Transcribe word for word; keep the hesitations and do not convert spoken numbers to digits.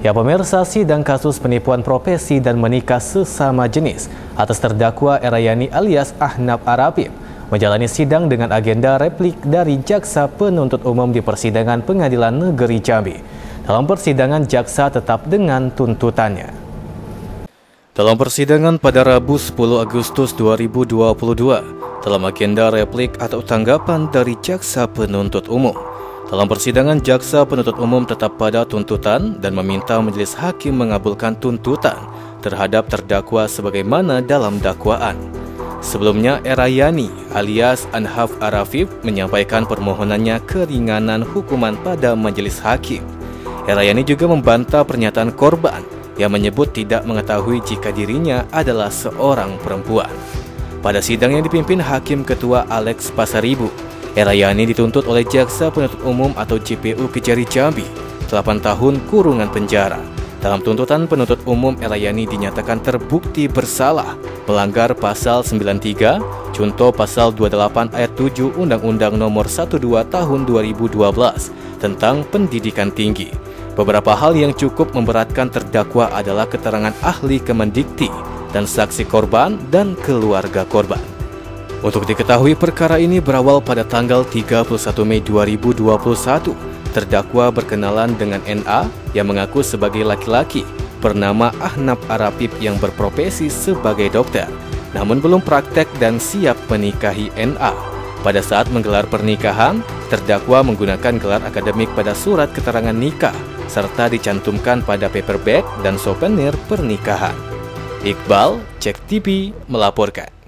Ya pemirsa, sidang kasus penipuan profesi dan menikah sesama jenis atas terdakwa Erayani alias Ahnaf Arafif menjalani sidang dengan agenda replik dari Jaksa Penuntut Umum di persidangan Pengadilan Negeri Jambi. Dalam persidangan, jaksa tetap dengan tuntutannya. Dalam persidangan pada Rabu sepuluh Agustus dua ribu dua puluh dua, dalam agenda replik atau tanggapan dari Jaksa Penuntut Umum, dalam persidangan, Jaksa Penuntut Umum tetap pada tuntutan dan meminta majelis hakim mengabulkan tuntutan terhadap terdakwa sebagaimana dalam dakwaan. Sebelumnya, Erayani alias Ahnaf Arafif menyampaikan permohonannya keringanan hukuman pada majelis hakim. Erayani juga membantah pernyataan korban yang menyebut tidak mengetahui jika dirinya adalah seorang perempuan. Pada sidang yang dipimpin Hakim Ketua Alex Pasaribu, Erayani dituntut oleh Jaksa Penuntut Umum atau J P U Kejari Jambi delapan tahun kurungan penjara. Dalam tuntutan penuntut umum, Erayani dinyatakan terbukti bersalah melanggar pasal sembilan puluh tiga, contoh pasal dua puluh delapan ayat tujuh Undang-Undang Nomor dua belas Tahun dua ribu dua belas tentang pendidikan tinggi. Beberapa hal yang cukup memberatkan terdakwa adalah keterangan ahli Kemendikti dan saksi korban dan keluarga korban. Untuk diketahui, perkara ini berawal pada tanggal tiga puluh satu Mei dua ribu dua puluh satu. Terdakwa berkenalan dengan N A yang mengaku sebagai laki-laki bernama Ahnaf Arafif yang berprofesi sebagai dokter, namun belum praktek dan siap menikahi N A. Pada saat menggelar pernikahan, terdakwa menggunakan gelar akademik pada surat keterangan nikah serta dicantumkan pada paperback dan souvenir pernikahan. Iqbal, Cek T V melaporkan.